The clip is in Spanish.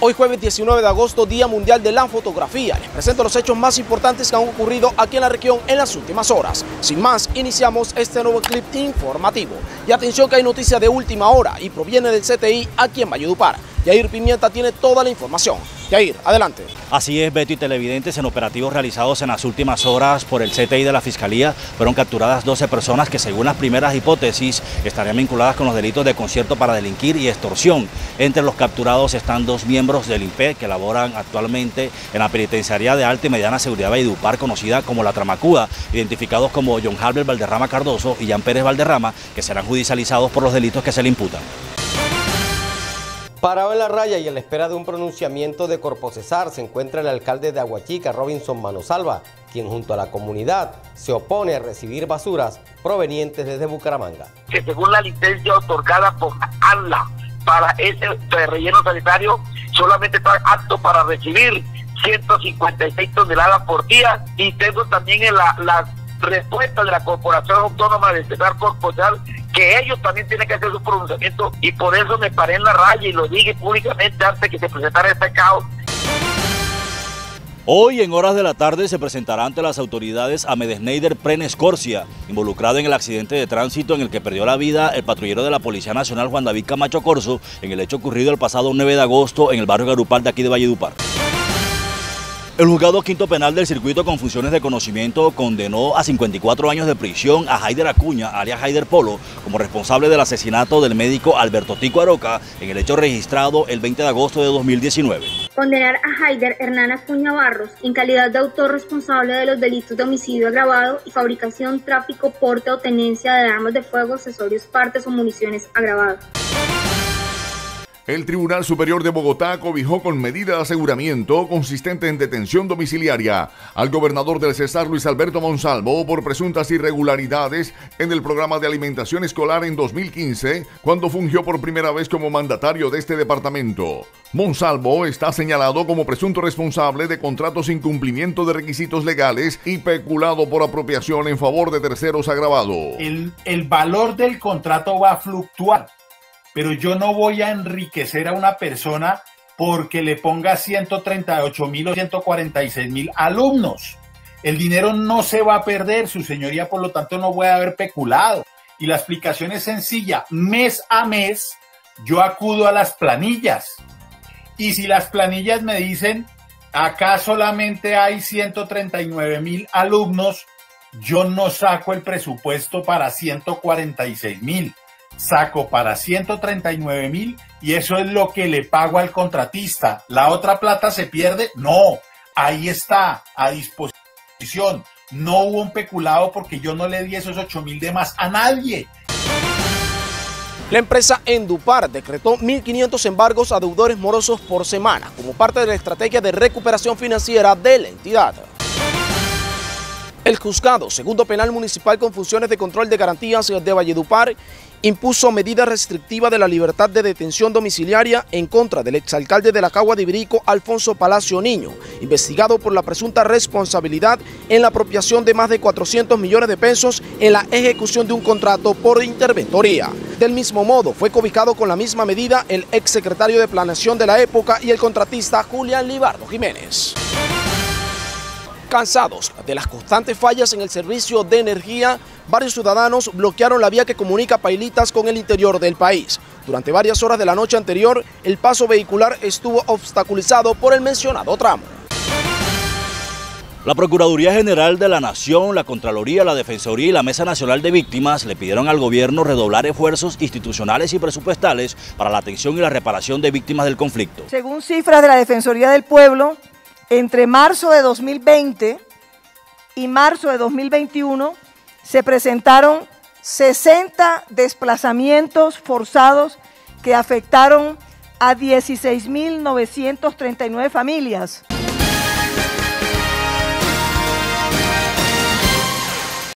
Hoy jueves 19 de agosto, Día Mundial de la Fotografía. Les presento los hechos más importantes que han ocurrido aquí en la región en las últimas horas. Sin más, iniciamos este nuevo clip informativo. Y atención que hay noticia de última hora y proviene del CTI aquí en Valledupar. Yair Pimienta tiene toda la información. Yair, adelante. Así es, Beto y televidentes, en operativos realizados en las últimas horas por el CTI de la Fiscalía fueron capturadas 12 personas que, según las primeras hipótesis, estarían vinculadas con los delitos de concierto para delinquir y extorsión. Entre los capturados están 2 miembros del INPE que laboran actualmente en la penitenciaría de alta y mediana seguridad Valledupar, conocida como La Tramacuda, identificados como John Halber Valderrama Cardoso y Jan Pérez Valderrama, que serán judicializados por los delitos que se le imputan. Parado en la raya y a la espera de un pronunciamiento de Corpocesar se encuentra el alcalde de Aguachica, Robinson Manosalva, quien junto a la comunidad se opone a recibir basuras provenientes desde Bucaramanga. Que según la licencia otorgada por ANLA para ese relleno sanitario, solamente está apto para recibir 156 toneladas por día, y tengo también la respuesta de la Corporación Autónoma de Pesar Corporal, que ellos también tienen que hacer su pronunciamiento, y por eso me paré en la raya y lo dije públicamente antes que se presentara este caos. Hoy, en horas de la tarde, se presentará ante las autoridades Ahmed Schneider Pren Scorcia, involucrado en el accidente de tránsito en el que perdió la vida el patrullero de la Policía Nacional Juan David Camacho Corzo en el hecho ocurrido el pasado 9 de agosto en el barrio Garupal de aquí de Valledupar. El juzgado quinto penal del circuito con funciones de conocimiento condenó a 54 años de prisión a Haider Acuña, alias Haider Polo, como responsable del asesinato del médico Alberto Tico Aroca en el hecho registrado el 20 de agosto de 2019. Condenar a Haider Hernán Acuña Barros en calidad de autor responsable de los delitos de homicidio agravado y fabricación, tráfico, porte o tenencia de armas de fuego, accesorios, partes o municiones agravado. El Tribunal Superior de Bogotá acobijó con medida de aseguramiento consistente en detención domiciliaria al gobernador del Cesar, Luis Alberto Monsalvo, por presuntas irregularidades en el programa de alimentación escolar en 2015, cuando fungió por primera vez como mandatario de este departamento. Monsalvo está señalado como presunto responsable de contratos sin cumplimiento de requisitos legales y peculado por apropiación en favor de terceros agravado. El valor del contrato va a fluctuar, pero yo no voy a enriquecer a una persona porque le ponga 138.000 o 146.000 alumnos. El dinero no se va a perder, su señoría, por lo tanto no voy a haber peculado. Y la explicación es sencilla: mes a mes yo acudo a las planillas. Y si las planillas me dicen, acá solamente hay 139.000 alumnos, yo no saco el presupuesto para 146.000. Saco para 139.000 y eso es lo que le pago al contratista. ¿La otra plata se pierde? No, ahí está, a disposición. No hubo un peculado porque yo no le di esos 8.000 de más a nadie. La empresa Endupar decretó 1.500 embargos a deudores morosos por semana como parte de la estrategia de recuperación financiera de la entidad. El juzgado segundo penal municipal con funciones de control de garantías de Valledupar impuso medida restrictiva de la libertad de detención domiciliaria en contra del exalcalde de la Cagua de Ibirico, Alfonso Palacio Niño, investigado por la presunta responsabilidad en la apropiación de más de 400 millones de pesos en la ejecución de un contrato por interventoría. Del mismo modo, fue cobijado con la misma medida el exsecretario de Planeación de la época y el contratista Julián Libardo Jiménez. Cansados de las constantes fallas en el servicio de energía, varios ciudadanos bloquearon la vía que comunica Pailitas con el interior del país. Durante varias horas de la noche anterior, el paso vehicular estuvo obstaculizado por el mencionado tramo. La Procuraduría General de la Nación, la Contraloría, la Defensoría y la Mesa Nacional de Víctimas le pidieron al gobierno redoblar esfuerzos institucionales y presupuestales para la atención y la reparación de víctimas del conflicto. Según cifras de la Defensoría del Pueblo, entre marzo de 2020 y marzo de 2021 se presentaron 60 desplazamientos forzados que afectaron a 16.939 familias.